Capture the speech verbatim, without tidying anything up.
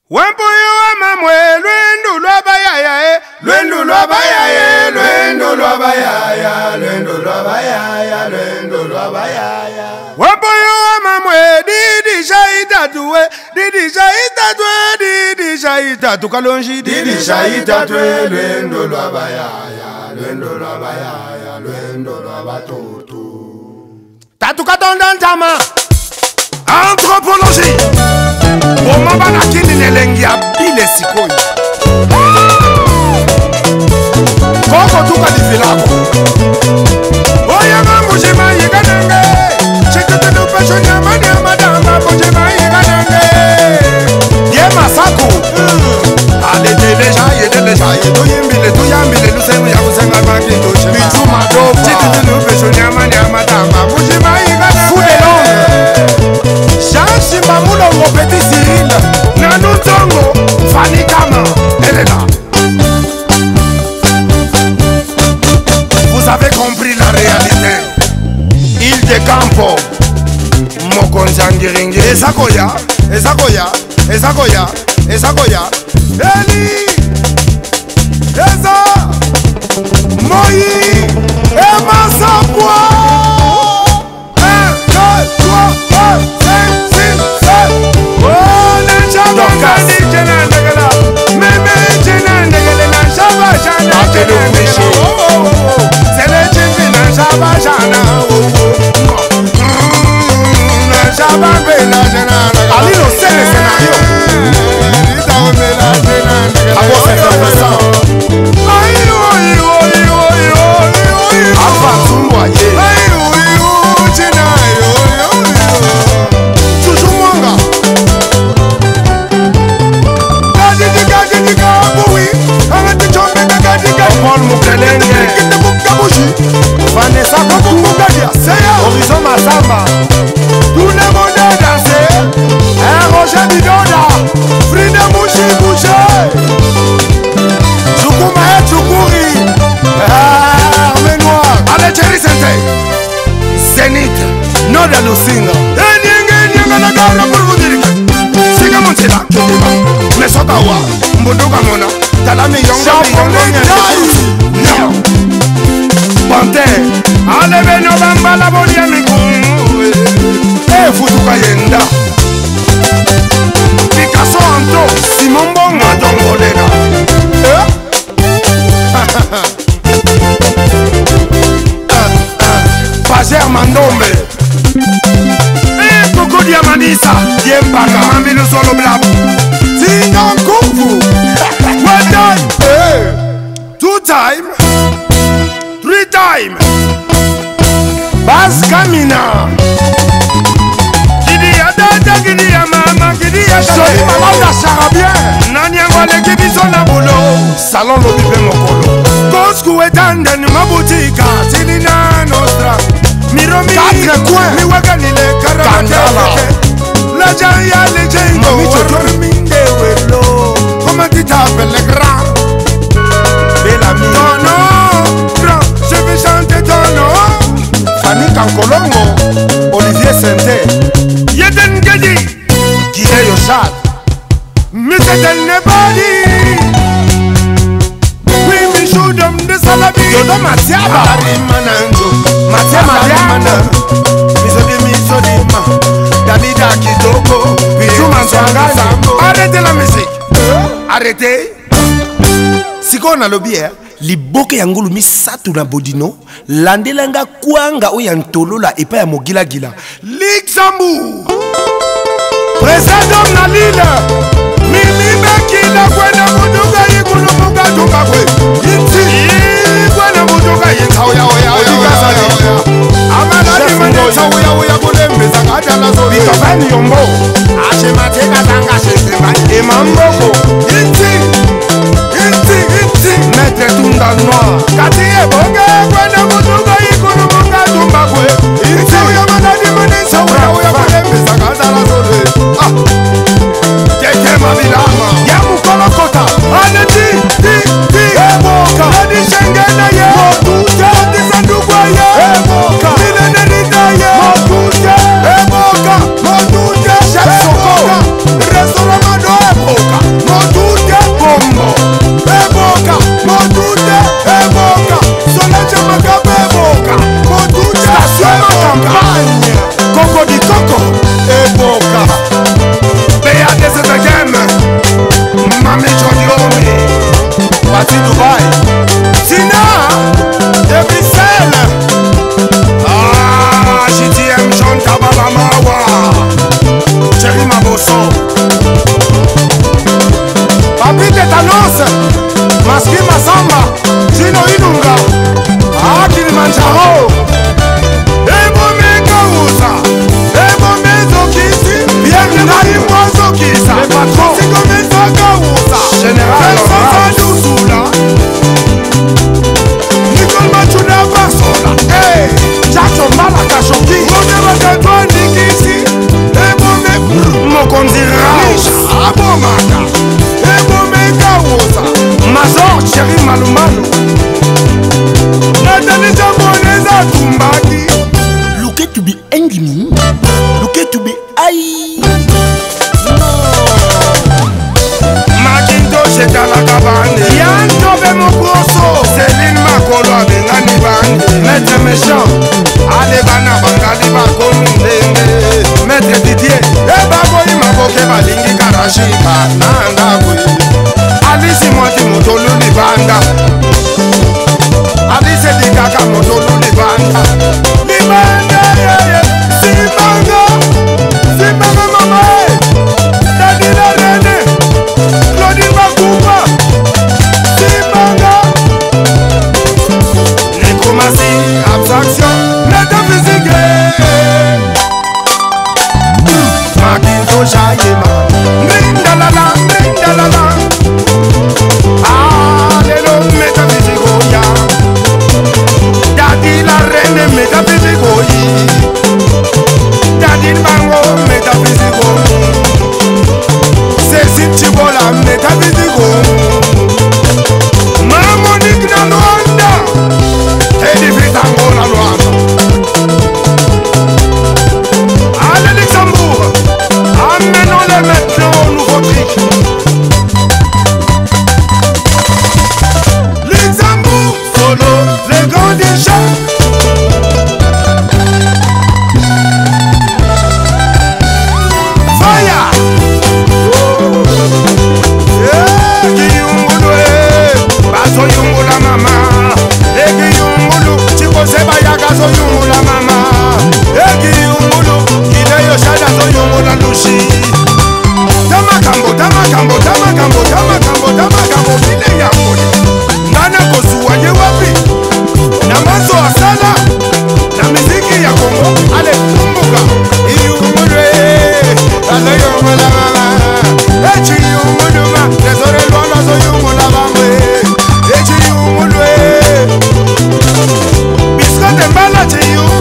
Wampuyo wamamwe lwendo lwabayaya lwendo lwabayaya lwendo lwabayaya lwendo lwabayaya lwendo lwabayaya Wampuyo wamamwe didi shaita tuwe didi shaita tuwe didi shaita tukalonji didi shaita tuwe lwendo lwabayaya lwendo lwabayaya lwendo lwabatoto Tatukatonda ntama Anthropologie Omaba na kini nelengi ya bile sikoi Koko tuka divilako Oya mambo jema yiga nenge Chekete dupe shonya mani amada mambo jema yiga nenge Ye masaku Ale teleja ye teleja ye to yimbile to yambile Lusemu ya kusenga maki to chema Bitu madofa Chekete dupe shonya mani amada mambo jema yiga nenge Fude Jean Chimamulo, mon petit Cyril, Nanou Tongo, Fanny Kama, elle est là. Vous avez compris la réalité. Il de Campo, Mokonjangiringi, Ezakoya, Ezakoya, Ezakoya, Ezakoya, Eli, Eza, Moï, Emma Sambois. Alilo c'est le scénario. Vanessa Horizon Massamba tout le monde est dansé un Roger Bidoda Frida Mouchi Boucher Chukuma et Chukuri Armé Noir Allez Thierry Sente Zénith Noda Lusinga Enyenge nyanga na gara pour vous dire que Sika Montela Kedema Mesokawa Mbondoka Mona Talami Yonga Yonga Pante, alebe no bamba la bodia miku E futuka yenda Picasso Anto, Simon Bonga Dongodena Pager Mandombe E Koko Diamanisa Diempaka Mamilo Solo Blab Zingan Kufu One time Two time Three time Bas Kamina Kidia dada kidia mama kidia Soli malanda charabien Nani angwale kibiso na bulo Salon lo bibe mokolo Kosku etande ni mabutika Tilina nostra Miromi Quatre coins Miwaka nile karamate La jaya le jengo Warminde welo Comment tu t'appelles le grand Bellamy Non non Grand Je vais chanter ton nom Fanny Kankolongo Olivier Sente Yeden Gedi Guinée Yoshad Mister Del Nebadi Oui Michoudom de Salabi Yodo Matiaba Alari Mananjo Matia Mariana Misodi Misodima Dalida Kitoko Bijou Manswangani Arrêtez la musique Arrêtez Siko na lobby eh Liboke yangulu misatu na bodino Landelanga kuanga oya ntolola epa ya mogila gila Luxembourg Président na lile Mimi bekila kwena muduga yikulu muga duka kwe Inti kwena muduga yinta oya oya oya Amana di maneta oya oya kulembeza kadala zori Bitofani yombo Ashe mateka tanga shesema Emamboko Inti Maître Tunda Noir Kati eboke kwenda mutuga yikulu munga tumba kwe Inti uya manadi manisa uya uya kulembeza kadala zore Ah Keke mabilama Ya mukolo kota Ane ti ti ti Eboka Nadi shengena ye Motute Ati sandukwa ye Eboka Nile nenita ye Motute Eboka Motute Mokoso Papi Tetanos Maski Masamba Gino Inunga Ah Kilimanjaro Ebo Mekauza Ebo Mezokisi Pierre Nari Mwazokisa Le patron Siko Mezokauza Général Sadousoula Nicole Machuna Basola Hey Jackson Mala Kashoki Ome Wakatwa Nikisi Ebo Meku Mokonzi Raoucha Abo Maka Ebo Mekauza Mazor Thierry Malumalo Nathalie Japonesa Tumbaki Look at to be angry Look at to be aïe Makintosh etalaka bande Yantobe Mokoso Céline Makolo abengani bande Maître méchant Ale bana bangali bakomi ndenge Maître Didier Ebaboyi maboke balingi karashika Nanga bwe Alisi mwati motolu libanda Alisi dikaka motolu libanda Libanda yeye Simbanga Simbanga mama Dadila Rene Claudine Makumba Simbanga Nécromancie Abstraction Métaphysique Makintosh Ayema Ndalala Ndalala Allélo métaphysique oya Daddy la reine métaphysique oyi Daddy Bango métaphysique oyi Cécile Chibola métaphysique oyi Mamonique na Luanda Edifit Tango na Luanda Allez Luxembourg Amenons-les maintenant au nouveau trick Luxembourg Solo les grands déjà Fire Eh Kiyungulu eh Baso yungula mama Eh Kiyungulu Chiko seba yaka so yungula mama Eh Kiyungulu Kideyo shada so yungula lushi Tamakambo Tamakambo Tamakambo Tamakambo Tamakambo Kile yangoli Nana kosuwa ye wapi Na maso asala Na miziki ya Kongo Ale kumbuka Iyungulu eh Baso yungula mama Echi yungulu ma Tesore luana so yungula mama Echi yungulu eh Biskote mbala chi yungulu